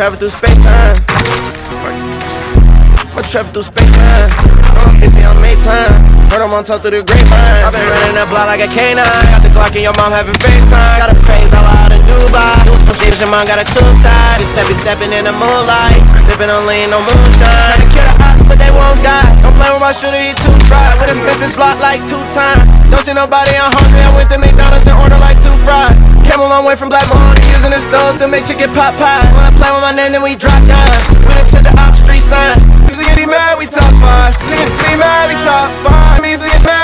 travel through space-time. I'ma travel through space-time. Busy on Maytime. Heard I'm on top through the grapevine. I've been running the block like a canine. Got the Glock and your mom having FaceTime. Got a praise all out in Dubai. Your mom got a tube tied. Just be stepping in the moonlight. Sipping on lean, no moonshine. Trying to kill the ops, but they won't die. Don't play with my shooter, he too fried. Would've spent this block like 2 times. Don't see nobody, I'm hungry. I went to McDonald's and ordered like 2 fries. Came a long way from Black Mahoney, using the stoves to make chicken pot pie. When I play with my name, then we drop down. We done took the op street sign. Music get mad, we top 5. Niggas get mad, we top 5. Music get mad.